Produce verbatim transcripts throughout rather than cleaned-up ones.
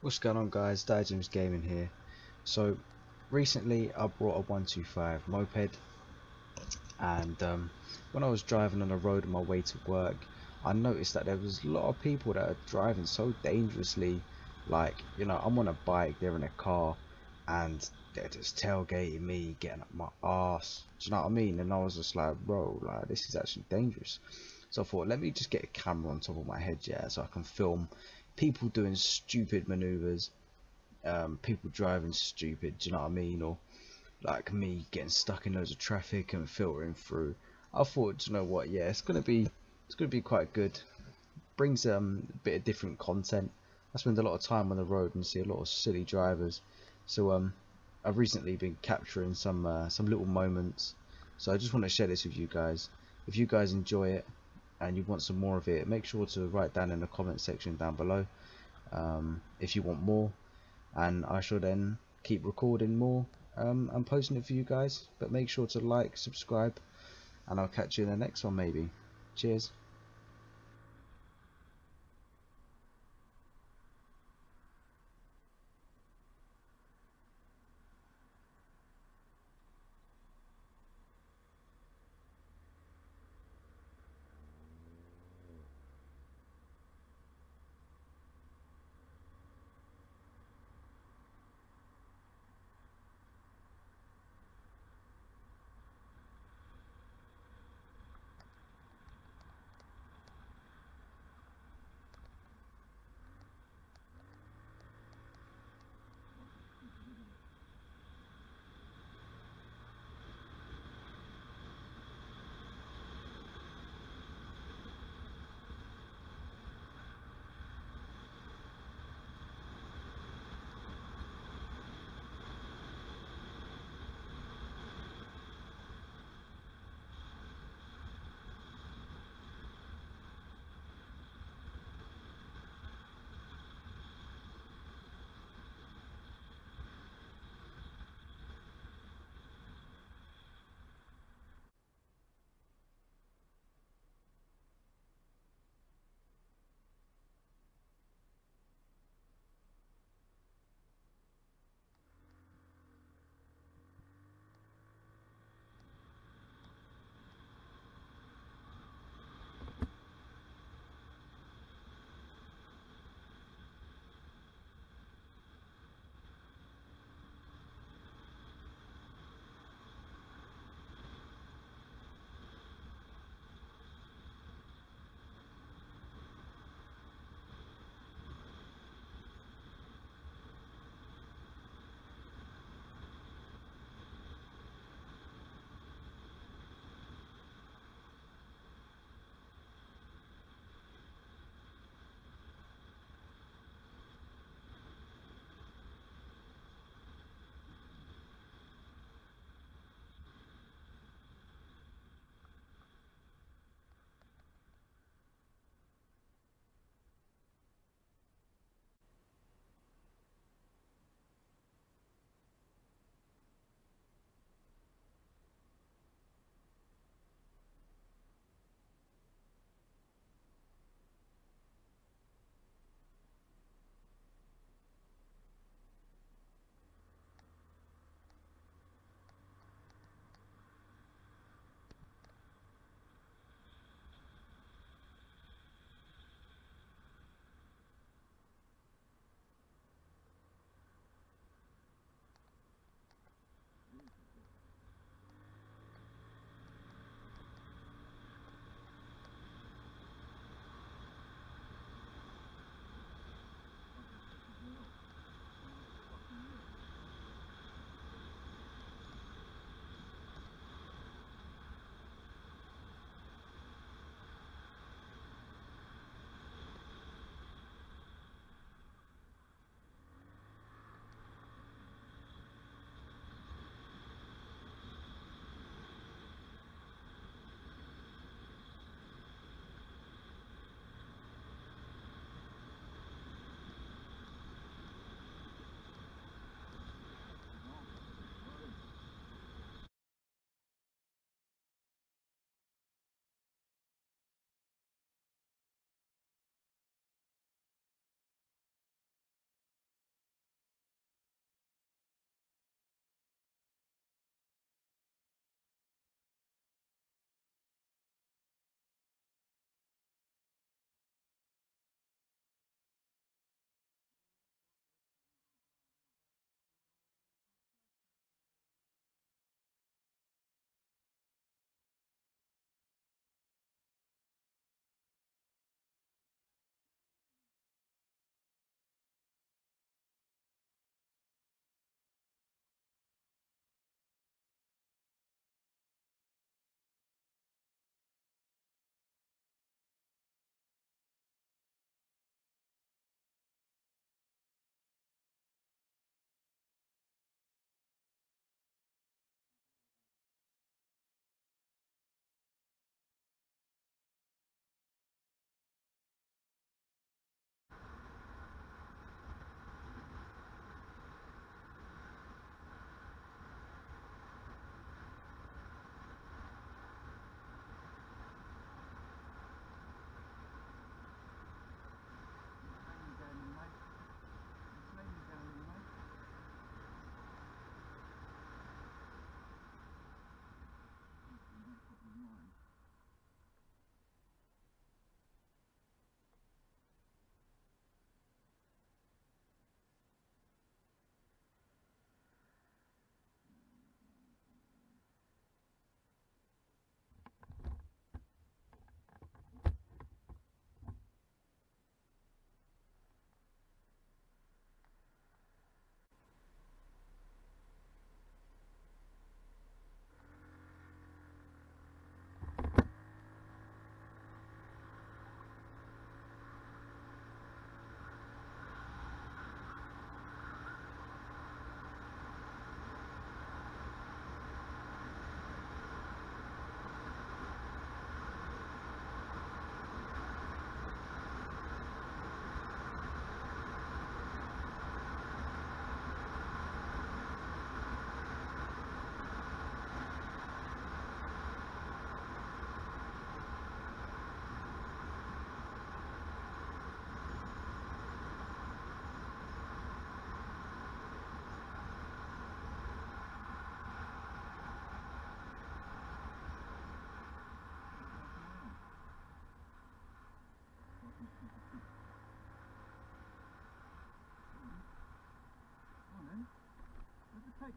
What's going on, guys? Diagems Gaming here. So recently I brought a one two five moped, and um, when I was driving on the road on my way to work, I noticed that there was a lot of people that are driving so dangerously. Like, you know, I'm on a bike, they're in a car, and they're just tailgating me, getting up my arse. Do you know what I mean? And I was just like, bro, like, this is actually dangerous. So I thought, let me just get a camera on top of my head, yeah, so I can film people doing stupid maneuvers, um, people driving stupid, do you know what I mean? Or like me getting stuck in loads of traffic and filtering through. I thought, do you know what, yeah, it's gonna be it's gonna be quite good. Brings um, a bit of different content. I spend a lot of time on the road and see a lot of silly drivers. So um, I've recently been capturing some uh, some little moments. So I just want to share this with you guys. If you guys enjoy it and you want some more of it, make sure to write down in the comment section down below um, if you want more, and I shall then keep recording more um, and posting it for you guys. But make sure to like, subscribe, and I'll catch you in the next one maybe. Cheers.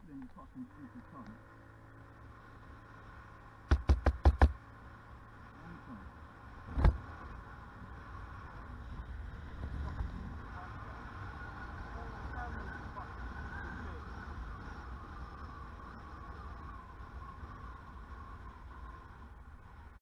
then you pass them through to come.